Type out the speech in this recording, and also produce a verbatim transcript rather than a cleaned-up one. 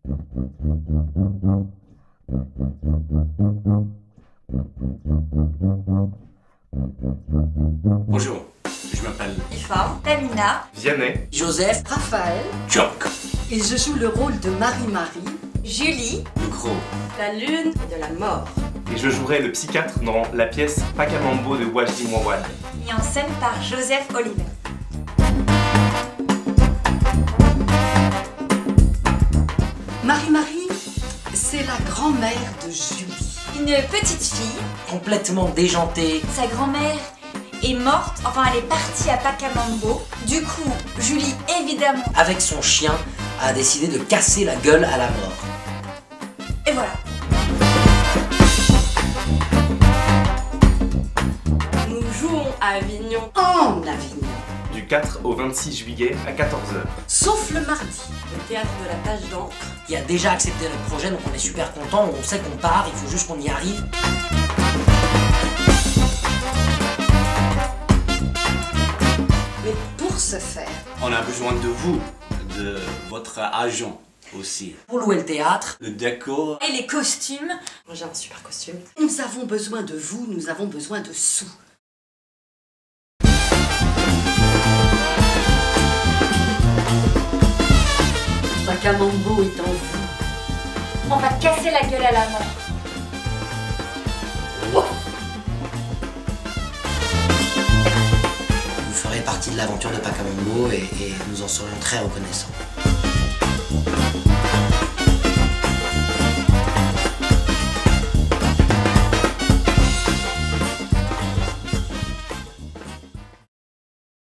Bonjour, je m'appelle Ifa, Tamina, Vianney, Joseph, Raphaël, Jock, et je joue le rôle de Marie-Marie. Julie, le gros. La lune et de la mort. Et je jouerai le psychiatre dans la pièce Pacamambo de Wajdi Mouawad. mis en scène par Joseph Oliver. Marie-Marie, c'est la grand-mère de Julie. Une petite fille, complètement déjantée. sa grand-mère est morte, enfin elle est partie à Pacamambo. Du coup, Julie, évidemment, Avec son chien, a décidé de casser la gueule à la mort. et voilà. Nous jouons à Avignon, en Avignon. Du quatre au vingt-six juillet à quatorze heures. Sauf le mardi, le théâtre de la Page d'encre. Il a déjà accepté notre projet, donc on est super content. On sait qu'on part, il faut juste qu'on y arrive. Mais pour ce faire, On a besoin de vous, de votre agent aussi. Pour louer le théâtre, Le décor, Et les costumes, moi j'ai un super costume. Nous avons besoin de vous, nous avons besoin de sous. Pacamambo est en vous. on va casser la gueule à la mort. vous ferez partie de l'aventure de Pacamambo et, et nous en serions très reconnaissants.